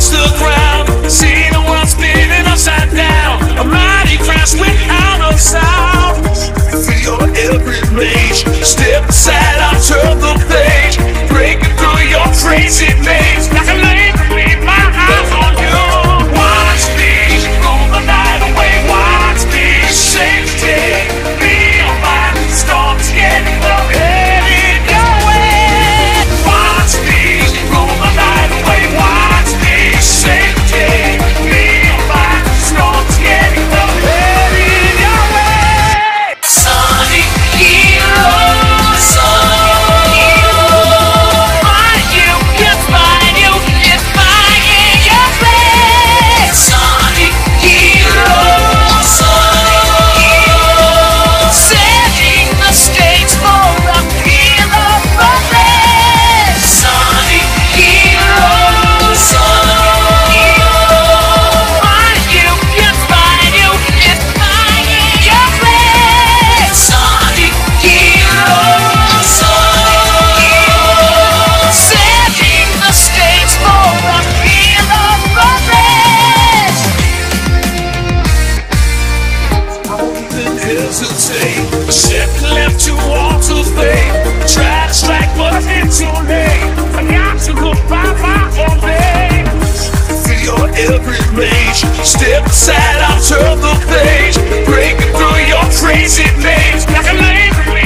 touch the ground. See the world spinning upside down. A mighty crash without a sound. Feel every rage. Step aside, I'll turn the page. Breaking through your crazy maze. Like a lane to leave my eyes on you. Watch me roll the night away. Watch me shake the day. Be on my storms getting low. Headed your way. Watch me roll the night away. Watch me shake the day. Be on my storms getting low. Headed your way. Sunny hero, sunny hero. Find you, it's find you, it's finding your place. Sunny hero, sunny hero. Setting the stage for a hero progress. Sunny hero, sunny hero. Find you, it's find you, it's finding your place. Sunny hero, sunny hero. Setting the stage for a hero progress. I won't even hesitate. A second left to walk to fame. Try to strike, but I hit too late. I got to look by my own name. Feel your every rage. Step aside, I'll turn the page. Breaking through your crazy maze. Like a lane.